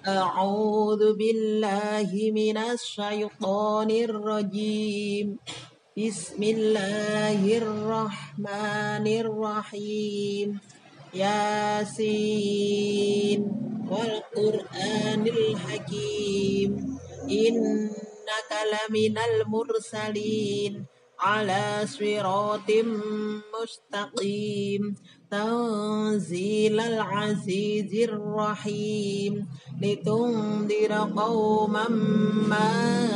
أعوذ بالله من الشيطان الرجيم. بسم الله الرحمن الرحيم. ياسين والقرآن الحكيم إنك لمن المرسلين على صراط مستقيم تنزيل العزيز الرحيم لتنذر قوما ما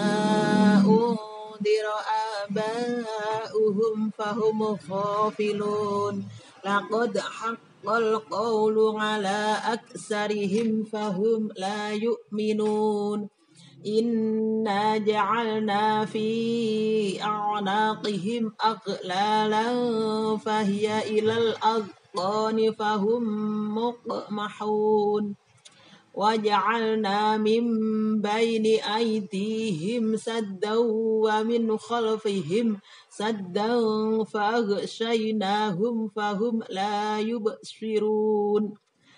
أنذر آباؤهم فهم غافلون لقد حق القول على أكثرهم فهم لا يؤمنون إنا جعلنا في أعناقهم أغلالا فهي إلى الأذقان فهم مقمحون وجعلنا من بين أيديهم سدا ومن خلفهم سدا فأغشيناهم فهم لا يبصرون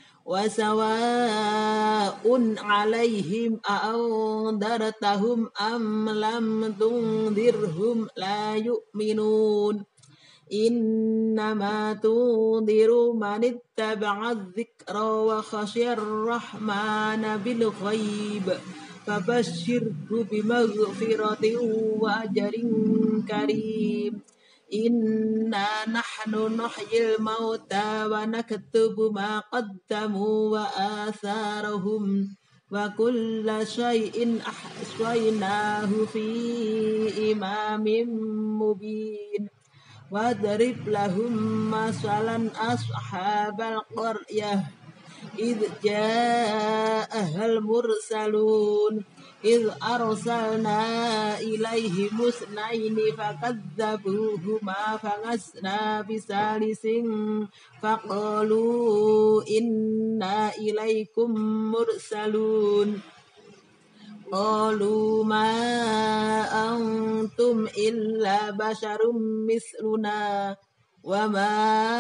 وسواء عليهم أأنذرتهم أم لم تنذرهم لا يؤمنون إنما تنذر من اتبع الذكر وخشي الرحمن بالغيب فبشره بمغفرة وأجر كريم إنا نحن نحيي الموتى ونكتب ما قدموا وآثارهم وكل شيء أحصيناه في إمام مبين واضرب لهم مثلا أصحاب القرية إذ جاءها المرسلون إذ أرسلنا إليهم اثنين فكذبوهما فعززنا بثالث فقالوا إنا إليكم مرسلون قالوا ما أنتم إلا بشر مثلنا وما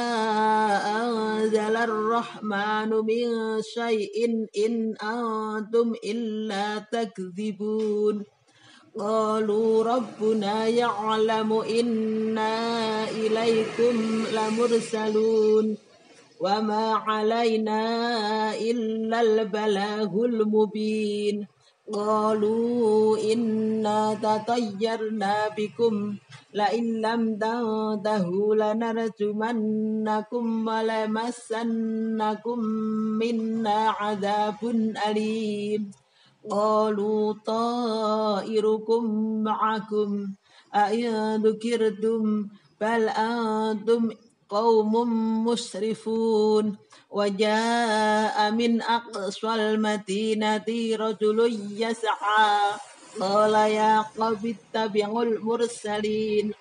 أنزل الرحمن من شيء إن أنتم إلا تكذبون قالوا ربنا يعلم إنا إليكم لمرسلون وما علينا إلا البلاغ المبين قالوا إنا تطيرنا بكم لئن لم تنتهوا لنرجمنكم ولمسنكم منا عذاب أليم قالوا طائركم معكم أئن ذكرتم بل أنتم قوم مسرفون وجاء من أقصى المدينة رجل يسعى قال يا قوم اتبعوا المرسلين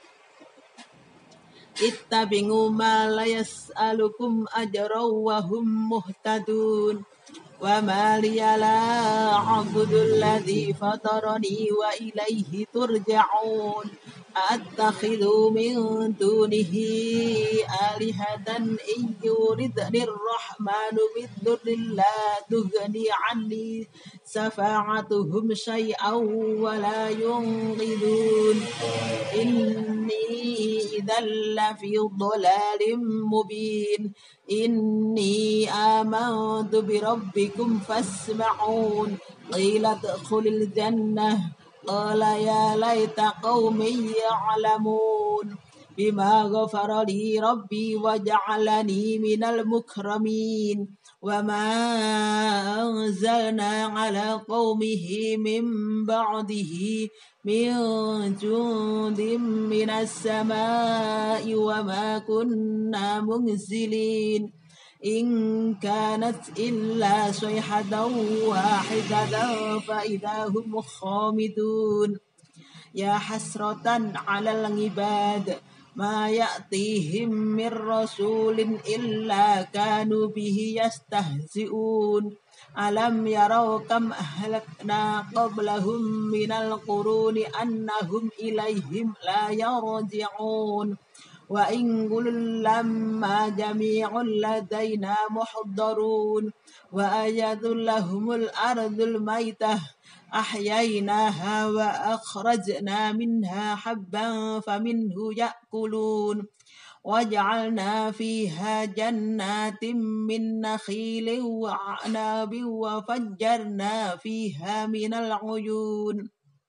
اتبعوا ما لا يسألكم أجرا وهم مهتدون وما لي لا أعبد الذي فطرني وإليه ترجعون أتخذ من دونه آلهة إن يردني الرحمن بضر لا تغني عني شفاعتهم شيئا ولا ينقذون إني إذا لفي ضلال مبين إني آمنت بربكم فاسمعون قيل ادخل الجنة قال يا ليت قومي يعلمون بما غفر لي ربي وجعلني من المكرمين وما أنزلنا على قومه من بعده من جند من السماء وما كنا منزلين إن كانت إلا صيحة واحدة فإذا هم خامدون يا حسرة على العباد ما يأتيهم من رسول إلا كانوا به يستهزئون ألم يروا كم أهلكنا قبلهم من القرون أنهم إليهم لا يرجعون وإن كل لما جميع لدينا محضرون وآية لهم الأرض الميتة أحييناها وأخرجنا منها حبا فمنه يأكلون وجعلنا فيها جنات من نخيل وعناب وفجرنا فيها من العيون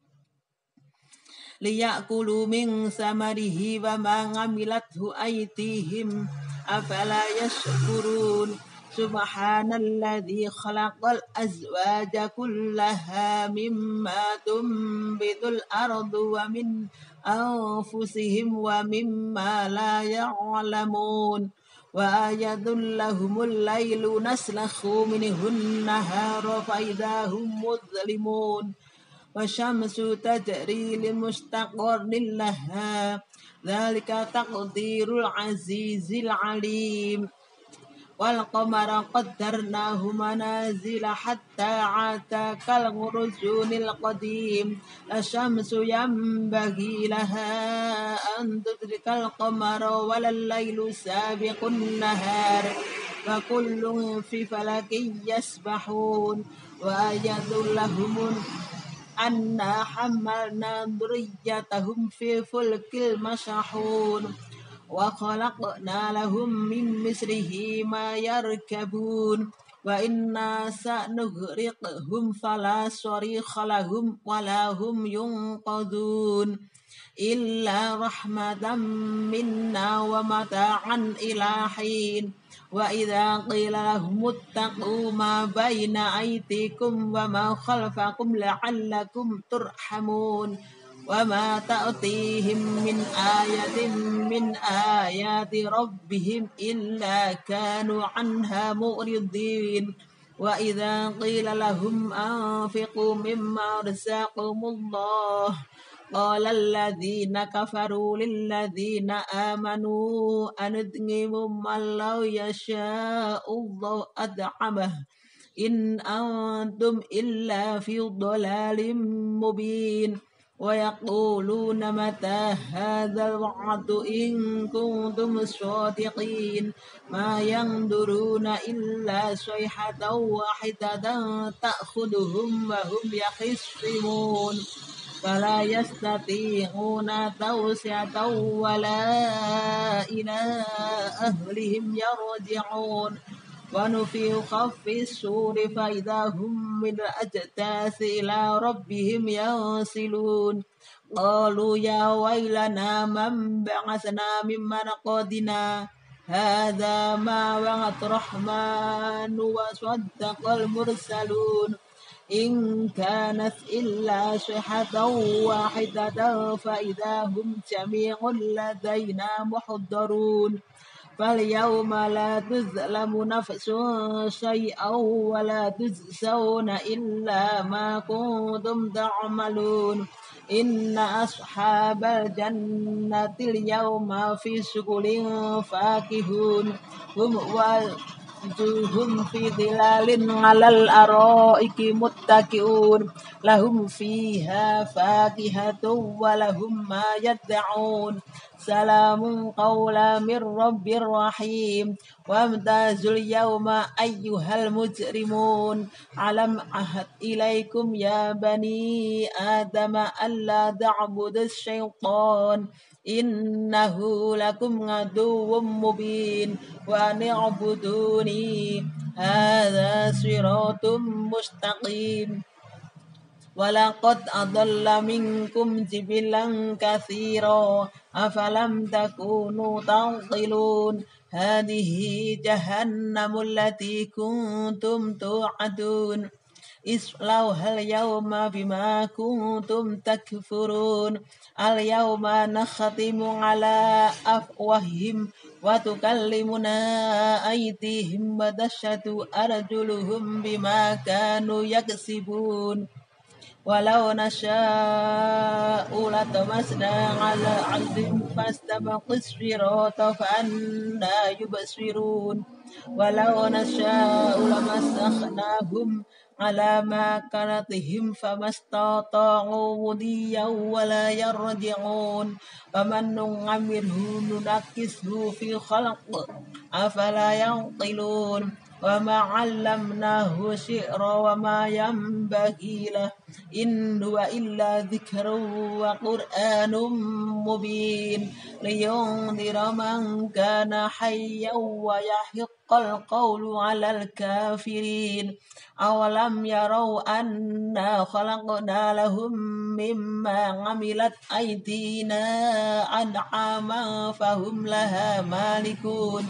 ليأكلوا من ثمره وما عملته أيديهم أفلا يشكرون سبحان الذي خلق الأزواج كلها مما تنبت الأرض ومن أنفسهم ومما لا يعلمون وآية لهم الليل نسلخ منه النهار فإذا هم مظلمون والشمس تجري لمستقر لها ذلك تقدير العزيز العليم والقمر قدرناه منازل حتى عاد كالعرجون القديم الشمس ينبغي لها أن تدرك القمر ولا الليل سابق النهار فكل في فلك يسبحون وآية لهم أنا حملنا ذريتهم في فلك المشحون وخلقنا لهم من مثله ما يركبون وإنا سنغرقهم فلا صريخ لهم ولا هم ينقذون إلا رحمة منا ومتاعا إلى حين وإذا قيل لهم اتقوا ما بين أيديكم وما خلفكم لعلكم ترحمون وما تأتيهم من آية من آيات ربهم إلا كانوا عنها معرضين وإذا قيل لهم أنفقوا مما رزقكم الله قال الذين كفروا للذين آمنوا أنطعم من لو يشاء الله أطعمه إن أنتم إلا في ضلال مبين ويقولون متى هذا الوعد إن كنتم صادقين ما ينظرون إلا صيحة واحدة تأخذهم وهم يخصمون فلا يستطيعون توسعة ولا إلى أهلهم يرجعون ونفخ في الصور فإذا هم من الأجداث إلى ربهم ينسلون قالوا يا ويلنا من بعثنا من مرقدنا هذا ما وعد الرحمن وصدق المرسلون إن كانت إلا صيحة واحدة فإذا هم جميع لدينا محضرون فاليوم لا تظلم نفس شيئا ولا تجزون إلا ما كنتم تعملون إن أصحاب الجنة اليوم في شغل فاكهون هم في ظلال على الأرائك متكئون لهم فيها فاكهة ولهم ما يدعون سلام قولا من رب رحيم وامتازوا اليوم أيها المجرمون ألم أعهد إليكم يا بني آدم ألا تعبدوا الشيطان إنه لكم عدو مبين وأن اعبدوني هذا صراط مستقيم ولقد أضل منكم جبلا كثيرا أفلم تكونوا تعقلون هذه جهنم التي كنتم توعدون اصلوها اليوم بما كنتم تكفرون اليوم نختم على أفواههم وتكلمنا أيديهم وتشهد أرجلهم بما كانوا يكسبون ولو نشاء لطمسنا على عرضهم فاستبقوا الصراط فأنى يبصرون ولو نشاء لمسخناهم على مكانتهم فما استطاعوا مضيا ولا يرجعون ومن نعمره ننكسه في خلق أفلا يعقلون وما علمناه الشعر وما ينبغي له إن هو إلا ذكر وقرآن مبين لينذر من كان حيا ويحق القول على الكافرين أولم يروا أنا خلقنا لهم مما عملت أيدينا أنعاما فهم لها مالكون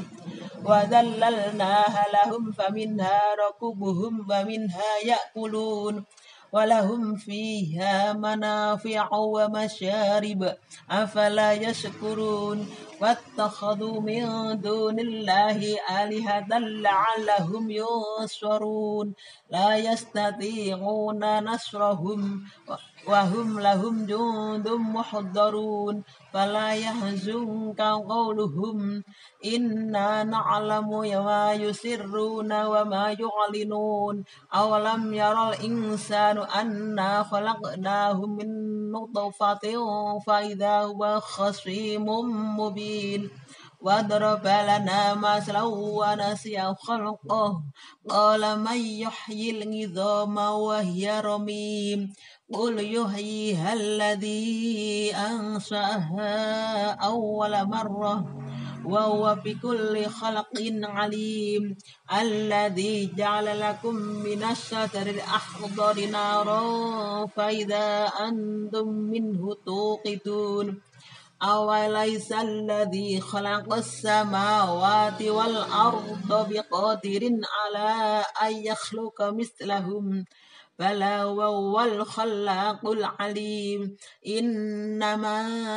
وذللناها لهم فمنها ركوبهم ومنها يأكلون ولهم فيها منافع ومشارب أفلا يشكرون واتخذوا من دون الله آلهة لعلهم ينصرون لا يستطيعون نصرهم وهم لهم جند محضرون فلا يحزنك قولهم إنا نعلم ما يسرون وما يعلنون أولم يرى الإنسان أنا خلقناه من نطفة فإذا هو خصيم مبين وضرب لنا مثلا ونسي خلقه قال من يحيي العظام وهي رميم قل يحييها الذي أنشأها أول مرة وهو بكل خلق عليم الذي جعل لكم من الشجر الأخضر نارا فإذا أنتم منه توقدون أوليس الذي خلق السماوات والأرض بقادر على أن يخلق مثلهم بلى وهو الخلاق العليم إنما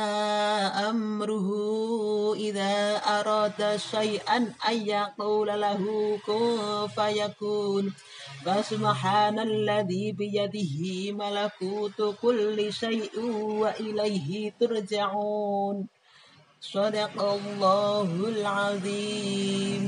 أمره إذا أراد شيئا أن يقول له كن فيكون فسبحان الذي بيده ملكوت كل شيء وإليه ترجعون صدق الله العظيم